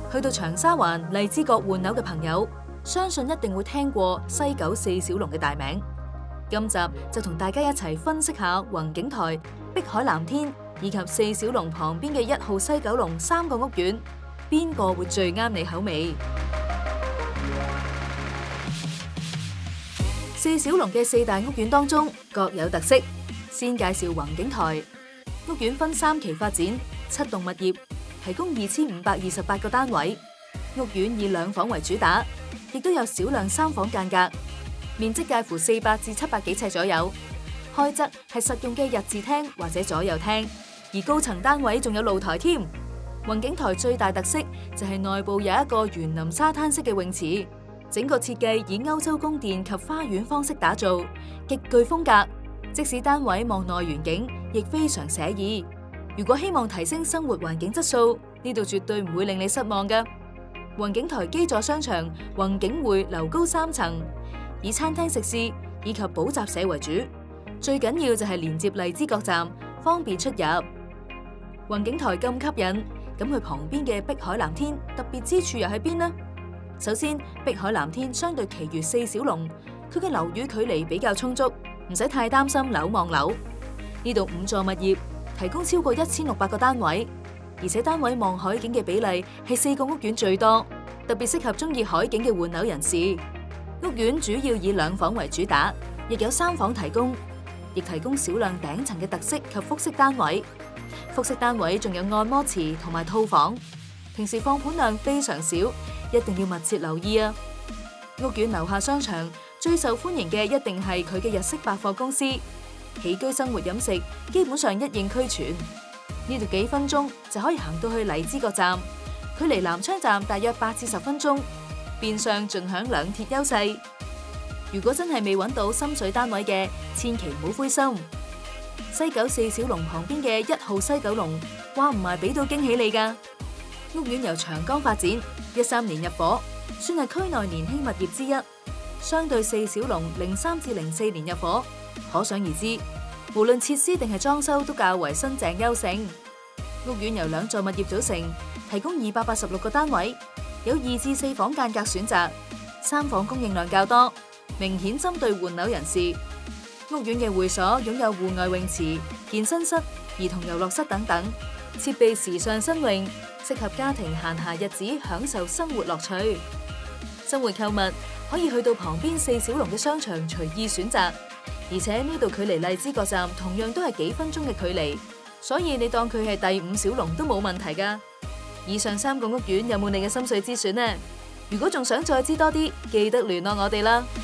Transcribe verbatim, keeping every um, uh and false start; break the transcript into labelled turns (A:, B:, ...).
A: 去到長沙灣荔枝角換樓嘅朋友，相信一定會聽過西九四小龍嘅大名。今集就同大家一齊分析下宏景台、碧海藍天以及四小龍旁邊嘅一號西九龍三個屋苑，邊個會最啱你口味？四小龍嘅四大屋苑當中各有特色，先介紹宏景台。屋苑分三期發展，七棟物業，提供二千五百二十八個單位。屋苑以兩房為主打，亦都有少量三房間隔，面積介乎四百至七百幾尺左右。開則係實用嘅日字廳或者左右廳，而高層單位仲有露台添。宏景台最大特色就係內部有一個園林沙灘式嘅泳池，整個設計以歐洲宮殿及花園方式打造，極具風格。即使單位望內園景，亦非常寫意。如果希望提升生活環境質素，呢度絕對唔會令你失望㗎。宏景台基座商場宏景匯樓高三層，以餐廳食肆以及補習社為主。最緊要就係連接荔枝角站，方便出入。宏景台咁吸引，咁佢旁邊嘅碧海藍天特別之處又喺邊呢？首先，碧海藍天相對其餘四小龍，佢嘅樓宇距離比較充足，唔使太擔心樓望樓。呢度五座物業提供超過一千六百個單位，而且單位望海景嘅比例係四個屋苑最多，特別適合中意海景嘅換樓人士。屋苑主要以兩房為主打，亦有三房提供，亦提供少量頂層嘅特色及複式單位。複式單位仲有按摩池同埋套房，平時放盤量非常少，一定要密切留意啊！屋苑樓下商場最受歡迎嘅一定係佢嘅日式百貨公司，起居生活飲食基本上一應俱全。呢度幾分鐘就可以行到去荔枝角站，距離南昌站大約八至十分鐘，變相盡享兩鐵優勢。如果真係未揾到心水單位嘅，千祈唔好灰心。西九四小龍旁邊嘅一號西九龍，話唔埋俾到驚喜你㗎。屋苑由長江發展，一三年入伙，算係區內年輕物業之一。相對四小龍零三至零四年入伙，可想而知，無論設施定係裝修都較為新淨優勝。屋苑由兩座物業組成，提供二百八十六個單位，有二至四房間隔選擇，三房供應量較多，明顯針對換樓人士。屋苑嘅會所擁有戶外泳池、健身室、兒童遊樂室等等，設備時尚新穎，適合家庭閒暇日子享受生活樂趣。生活購物可以去到旁邊四小龍嘅商場隨意選擇，而且呢度距離荔枝角站同樣都係幾分鐘嘅距離，所以你當佢係第五小龍都冇問題㗎。以上三個屋苑有冇你嘅心水之選呢？如果仲想再知多啲，記得聯絡我哋啦。